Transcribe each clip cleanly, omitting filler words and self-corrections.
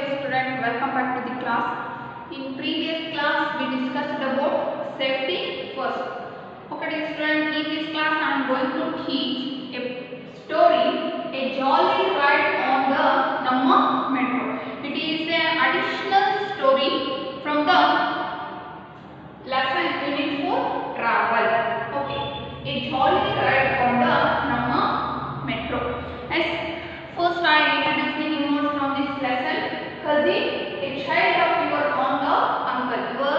dear student, welcome back to the class. In previous class, we discussed about safety first. Okay, dear student, in this class, I am going to teach a story, a jolly ride on the Namma Metro. It is an additional story from the lesson unit for travel. Okay, a jolly ride on the Namma Metro. As first, I introduce the new notes from this lesson. Cousin, a child of your aunt or uncle. Your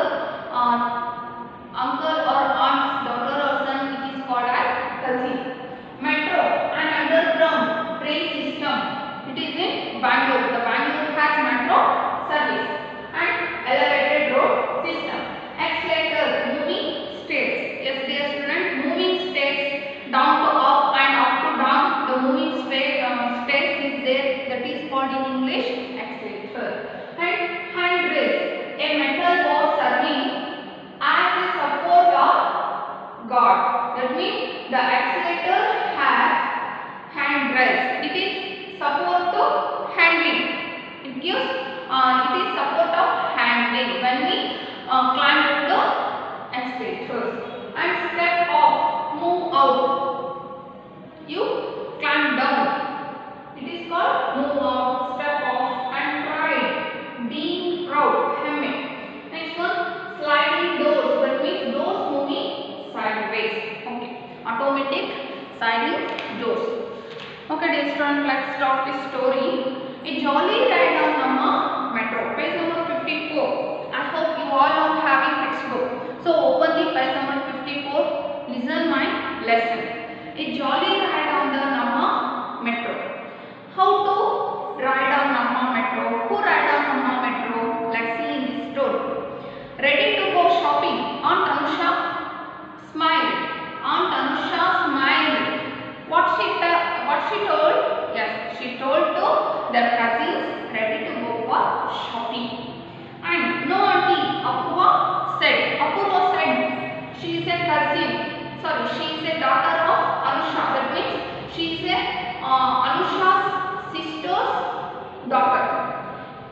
uncle or aunt's daughter or son, it is called as cousin. Metro, an underground train system. It is in Bangalore. The Bangalore has metro service and elevated road system. Accelerator, moving states. Yes, dear student, moving states down to up and up to down. The moving states is there. That is called in English accelerator. And handrails, a metal bar serving as a support of guard. That means the accelerator has handrails. It is support to handling. It gives it is support of handling when we climb up the accelerators. And step off, move out. You climb down. It is called move out, step off, and pride, being proud, hemme. Next one, sliding doors. That means doors moving sideways. Okay, automatic sliding doors. Okay, dear student, let's start the story. A jolly ride on Namma Metro. Page number 54. I hope you all are having textbook. So open the page number 54. Listen my lesson. A jolly ride on the Namma Metro. How to ride on Namma Metro? Who ride on Namma Metro? Let's see in this story. Ready to go shopping. Aunt Anusha smiled. Aunt Anusha smiled. What she told? Yes, she told to their cousins ready to go for shopping. And no auntie, Apurva said, she is a cousin. Sorry, she is a daughter of Anusha. That means she is a Anusha's sister's daughter.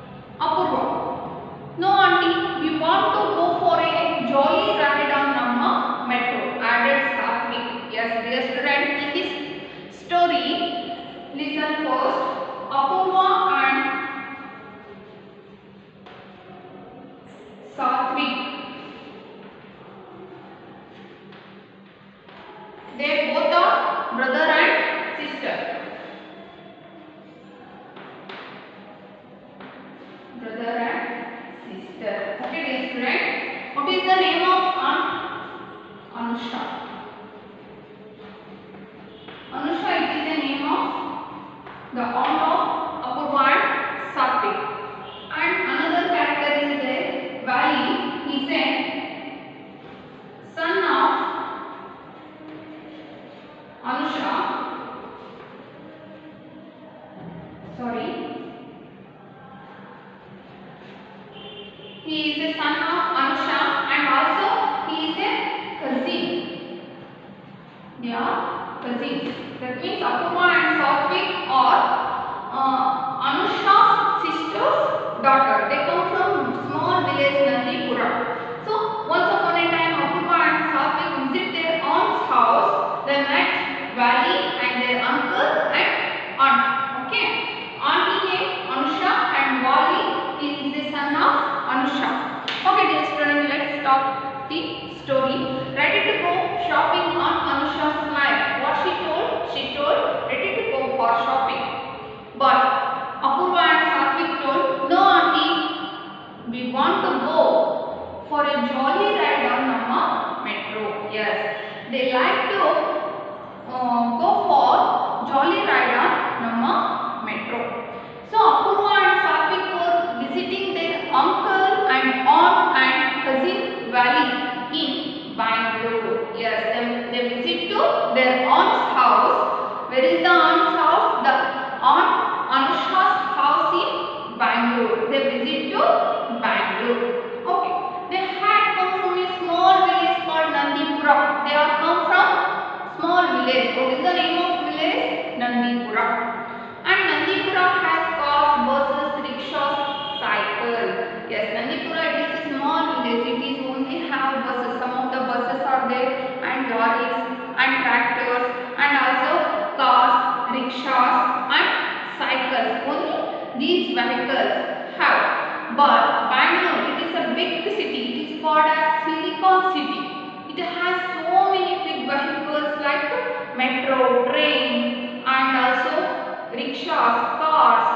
Apurva. No auntie, we want to go for a jolly ride on Namma Metro. Added Satvik. Yes, dear student, in this story, listen first. Apurva and Satvik, they both are brother and sister. Brother and sister. Okay, dear student. What is the name of Aunt Anusha? Anusha, it is the name of the aunt of Apurva and Satvik. And another character is there, Vali. He is a son of Anusha. Sorry. He is a son of Anusha and also he is a cousin. They are cousins. That means Apurva and Satvik are Anusha's sister's daughter. They come from small village Nandipura. So once upon a time, Apurva and Satvik visit their aunt's house. They met Vali and their uncle and aunt. Okay, auntie name Anusha and Vali is the son of Anusha. Okay, dear student, let's start the story. Ready to go shopping on Anusha's smile. What she told? She told ready to go for shopping. But Apurva and Satvik told, no auntie, we want to go for a jolly ride on Namma Metro. Yes, they like to go for jolly ride on Namma Metro. So Apurva and Satvik were visiting their uncle and aunt and cousin Vali in Bangalore. Yes, they visit to their aunt's house. Where is the aunt's house? The aunt Anusha's house in Bangalore. They visit to Bangalore. Okay. They had come from a small village called Nandipura. They are come from small village. What is the name of village? Nandipura. And Nandipura has cars, buses, rickshaws, rickshaws and cycles. Only these vehicles have. But Bangalore, it is a big city. It is called as Silicon City. It has so many big vehicles like metro, train, and also rickshaws, cars.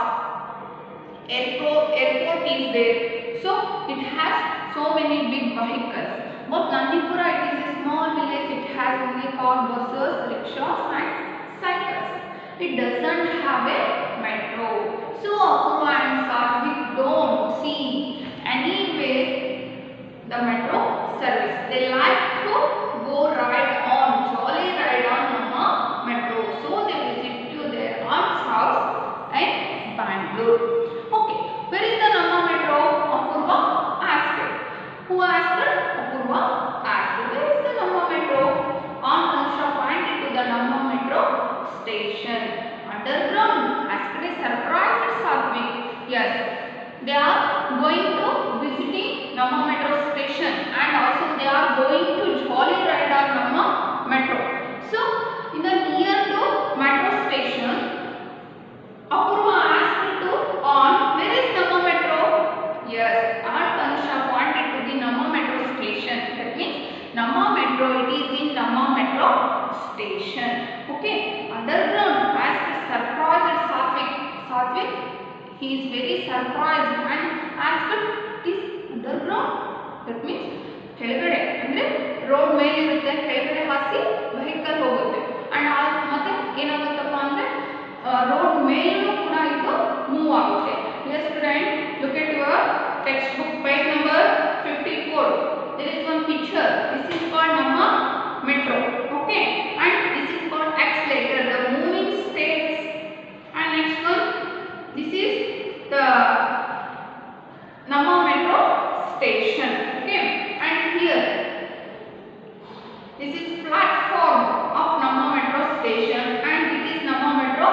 Airport is there. So it has so many big vehicles. But Nandipura, it is a small village. It has only car, buses, rickshaws and cycles. It doesn't have a metro. So Apurva and Satvik don't see anywhere the metro service. They like to go ride on, jolly ride on Namma metro. So they visit to their aunt's house in Bangalore. Okay, where is the Namma metro? Apurva asked. Who asked? Apurva asked. Where is the Namma metro? Aunt Anusha pointed to the Namma metro station. Underground, asked a surprised Satvik. Yes, they are going to visiting Namma metro station and also they are going to jolly ride on Namma metro. So in the near to metro station, Apurva asked to Aunt, where is Namma metro? Yes, Aunt Anusha pointed to the Namma metro station. That means Namma metro, it is in Namma metro station. Okay, underground, asked surprised Satvik. Satvik, he is very surprised and asked, this underground? That means ಕೆಳಗಡೆ ಅಂದ್ರೆ road ಮೇಲೆ ಇರುತ್ತೆ, ಕೆಳಗಡೆ ಹಾಸಿ vehicle ಹೋಗುತ್ತೆ and ಮತ್ತೆ ಏನಾಗುತ್ತಪ್ಪ ಅಂದ್ರೆ road ಮೇಲೂ ಕೂಡ ಇದು ಮೂವ್ ಆಗುತ್ತೆ. Yes student, look at your textbook page number 54. There is one picture. This is called Namma metro. Okay, and this is called accelerator, the moving states. And next one, this is the Namma metro station. Okay, and here this is platform of Namma metro station and it is Namma metro.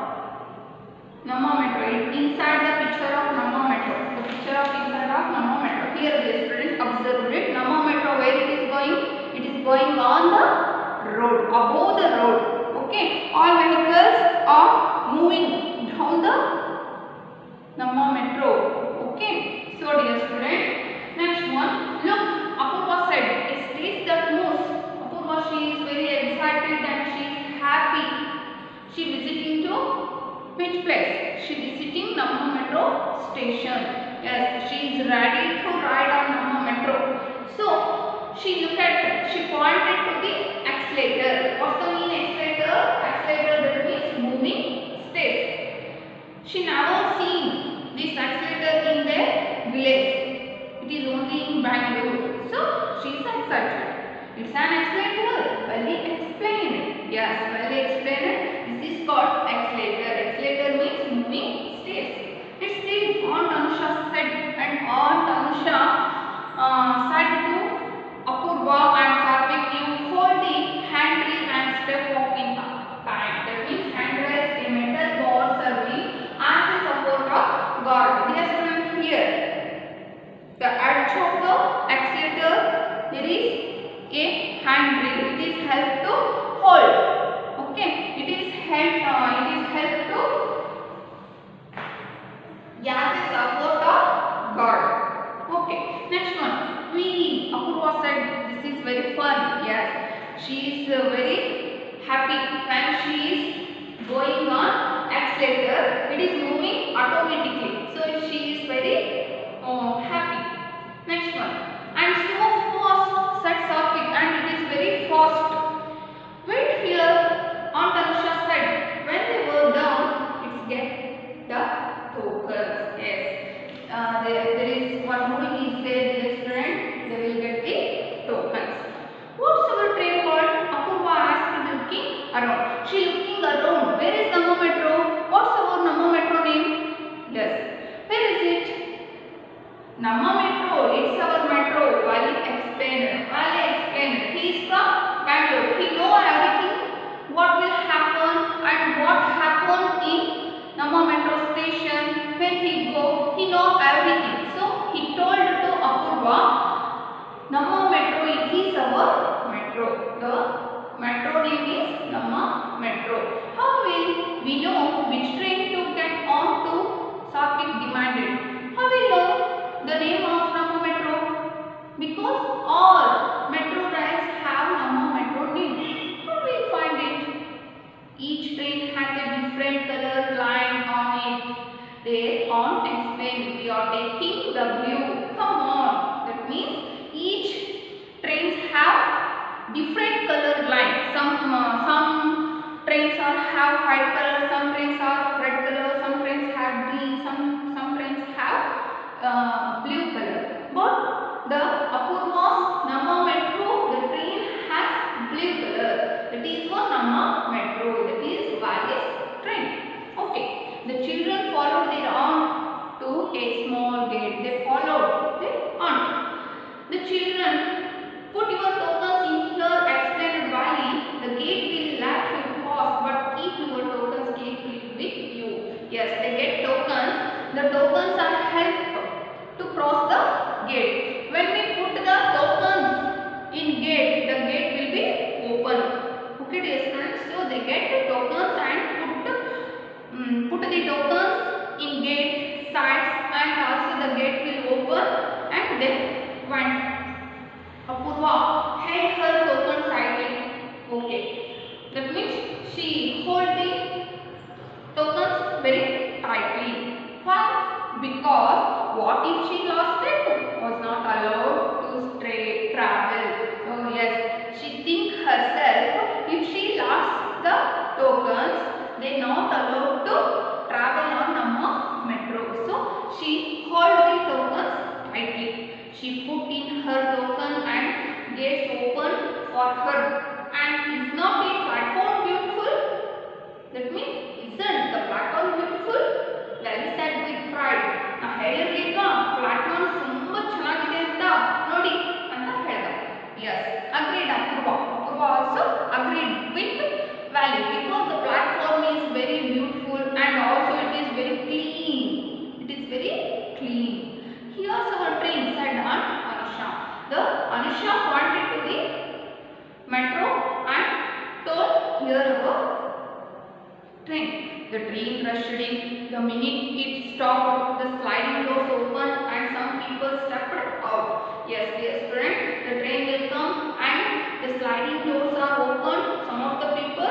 Inside the picture of Namma metro, the picture of inside of Namma metro. Here the student observed it. Namma metro, where it is going? It is going on the road, above the road. Okay, all vehicles are moving down the Namma metro. Okay, so dear student, next one, look, Apurva said, a stage that moves. Apurva, she is very excited and she is happy. She visiting to which place? She visiting Namma metro station. Yes, she is ready to ride on Namma metro. So she pointed to the accelerator. What's the mean accelerator? Accelerator, that means moving stage. She never seen this accelerator in their village. It is only in Bangalore. So she is excited. It's an accelerator. Well explained. Yes, well explained. This is called accelerator. Accelerator means moving stage. It's the Aunt Anusha said, and Aunt Anusha said to Apurva and Satvik, you hold the handrail and step walking time. That means handrail is a metal bar serving as a support of guard. Dear students, here the edge of the accelerator, there is a handrail. It is help to hold. Okay, it is help to as a support of guard. Okay, next one. Apurva said this is very fun. Yes, she is very happy when she is going on accelerator. It is moving automatically. So she is very happy. Next one. And so fast, said Satvik, and it is very fast. Wait here, Aunt Anusha said. When they were down, it's get the tokens. Yes, there is one rule is there, dear student. They will get the tokens. What's our train called? Apurva asked, looking around. She looking around. Where is Namma metro? What's our Namma metro name? Yes. Where is it? Namma metro. It's our metro. Vali explained. He is from Bangalore. He know everything. What will happen and what happened in Namma metro station. When he go, he know everything. So he told to Apurva, Namma metro, it is our metro. The metro name is Namma Their aunt explained, we are taking the blue. Come on. That means each trains have different colored lines. Some trains are have white color, some trains are red color, some trains have green, some trains have blue color. But the Apurva's Namma Metro, the train has blue color. That is for Namma Metro. That is Valley's train. Okay. The children followed their aunt to a small gate. They followed their aunt. The children, put your tokens in here, explained Valley. The gate will let you pass, but keep your tokens carefully with you. Yes, they get tokens. The tokens are help to cross the gate. When we put the tokens in gate, the gate will be open. Okay, dear students. So they get the tokens and put the tokens in gate sides, and also the gate will open, and then went. Apurva held her token tightly. Okay. That means she hold the tokens very tightly. Why? Because what if she lost it? Was not allowed to travel. So yes, she think herself, if she lost the tokens, they not allowed to travel on Namma Metro. So she hold the tokens tightly. She put in her token and gates open for her. And is not the platform beautiful? That means, isn't the platform beautiful? Well said with pride. ನಾ ಹೇಳಿರ್ಲಿಲ್ಲ platform ತುಂಬಾ ಚೆನ್ನಾಗಿದೆ ಅಂತ ನೋಡಿ ಅಂತ ಹೇಳ್ದ. Yes, agreed Apurva also agreed with Valley because the platform is very beautiful and also it is very clean. It is very clean. Here's our train, said Aunt Anusha. The Anusha pointed to the metro and told, here our train. The train rushed in. The minute it stopped, the sliding doors opened and some people stepped out. Yes, dear student, the train will come and the sliding doors are opened. Some of the people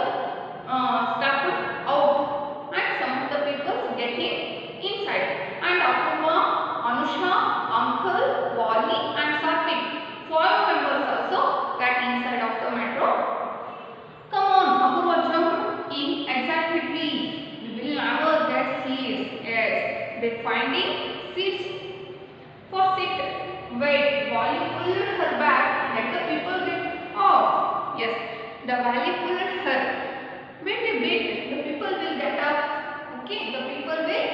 stepped out and some of the people getting inside. And Apurva, Anusha, Uncle, Wally and Satvik, 5 members also got inside of the metro. Come on, Apurva jumped in excitedly. We will never get seats. Yes, they finding seats for sit. Wait, Wally pulled her back. Let the people get off. Yes, the Wally pulled her. Wait a bit. The people will get up. Okay, the people will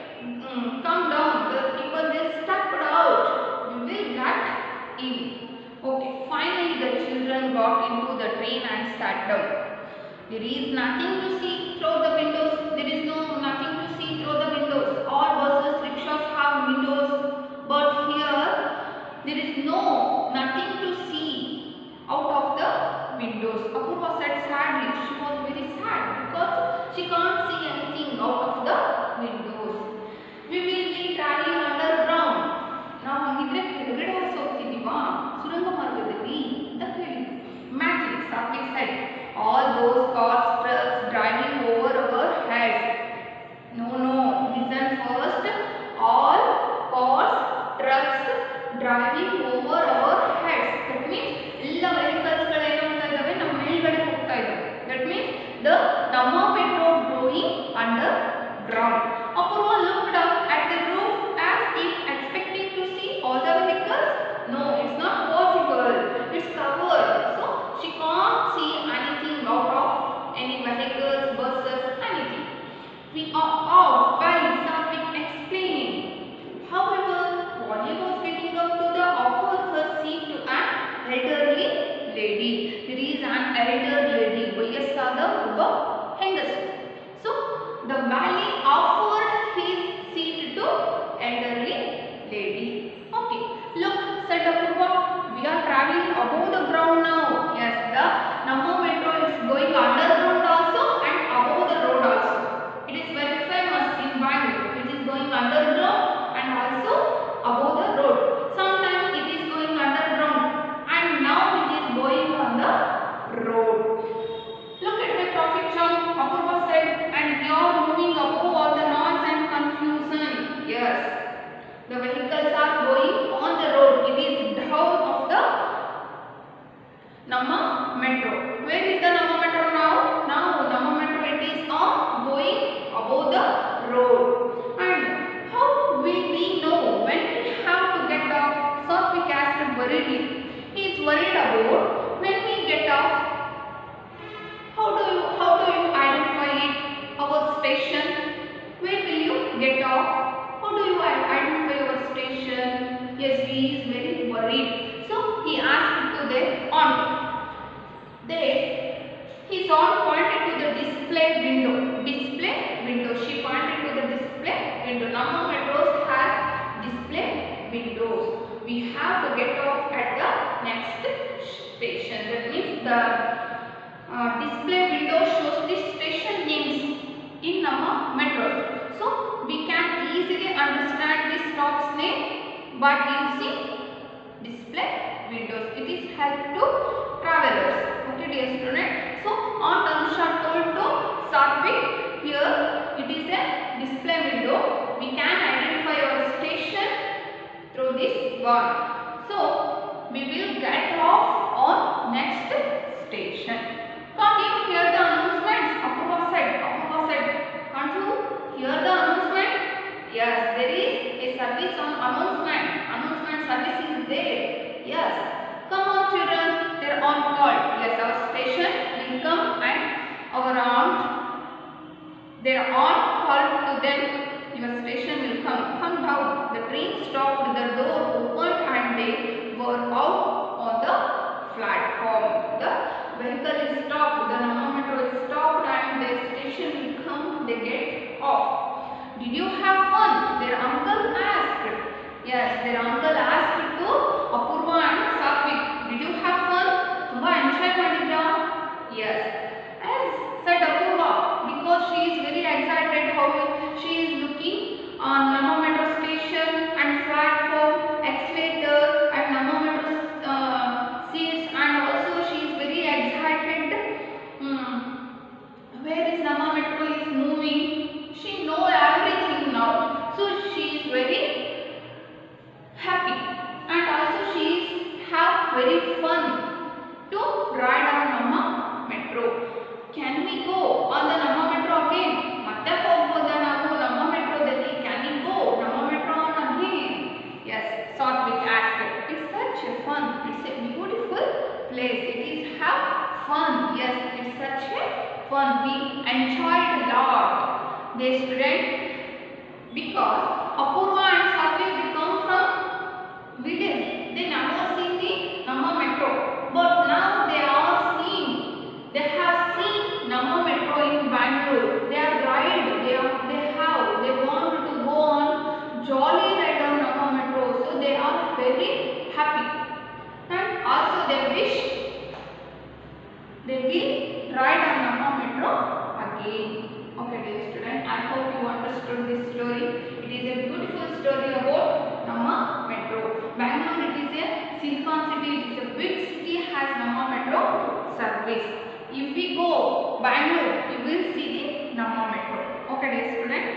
come down. The people will step out. We will get in. Okay, finally the children got into the train and sat down. There is nothing to see through the windows. There is nothing to see through the windows. All buses, rickshaws have windows, but here there is nothing to see out of the windows. Apurva said sadly. She was very sad because she can't see anything out of the windows. We will be traveling underground. ನಾವು ಹಂಗಿದ್ರೆ ಕೆಳಗಡೆ ಹೋಗ್ತಿದ್ದೀವಾ ಸುರಂಗ ಮಾರ್ಗದಲ್ಲಿ ಅಂತ ಹೇಳಿದ್ರು. Imagine, Satvik said, all those cars, trucks driving over our heads. No, listen first. All cars, trucks driving over our heads. That means ಎಲ್ಲ vehicles ಗಳು ಏನಾಗ್ತಾ ಇದ್ದಾವೆ ನಮ್ಮ ಮೇಲ್ಗಡೆ ಹೋಗ್ತಾ ಇದ್ದಾವೆ. That means the Namma Metro going underground. Apurva looked up at the roof as if expecting to see all the vehicles. No, it's not possible. It's covered. So she can't see anything out of any vehicles, buses, anything. We are out, Valley, Satvik explaining. However, Wally was getting up to the offer her seat to an elderly lady. There is an elder lady, ವಯಸ್ಸಾದ ಒಬ್ಬ ಹೆಂಗಸು. So the Valley offered names in Nama metros. So we can easily understand this stop's name by using display windows. It is help to travelers. Okay, dear student. So on Tanusha told to Satvik, here it is a display window. We can identify our station through this one. So we will get off on next station. Can't you hear the announcements? Apurva side, Apurva side. Can't you hear the announcement? Yes, there is a service on announcement. Announcement service is there. Yes. Come on children, they are on call. Yes, our station will come and our aunt, they are on call to them. Your station will come. Come down. The train stopped, the door opened and they were out on the platform. The vehicle is stopped, the Nama metro is stopped and the station will come, they get off. Did you have fun? Their uncle asked. Yes, their uncle asked to Apurva and Satvik. Did you have fun? Tumba enjoy madidra? Yes. As said Apurva, because she is very excited how she is looking on Nama metro station and platform, escalator and Nama metro seats, and also she is very excited. Where is Nama metro is moving? She know everything now. So she is very happy and also she is have very fun to ride on Nama metro. Can we go on the Nama metro again? ಮತ್ತೆ ಹೋಗಬಹುದಾ ನಾವು Nama metro ದಲ್ಲಿ? Can we go Nama metro on again? Yes, Satvik asked. It's such a fun. It's a beautiful place. It is have fun. Yes, it's such a fun. We enjoyed a lot. They student, because Apurva and Satvik they come from village. They never seen the Nama metro, but now they are seeing. They have seen Nama metro in Bangalore. They are ride. They want to go on jolly ride on Nama metro. So they are very happy, and also they wish they will ride on Nama metro again. Okay, dear student, I hope you understood this story. It is a beautiful story about Nama metro. Bangalore, it is a silicon city. It is a big city, has Nama metro service. If we go Bangalore, you will see the Nama metro. Okay, dear student.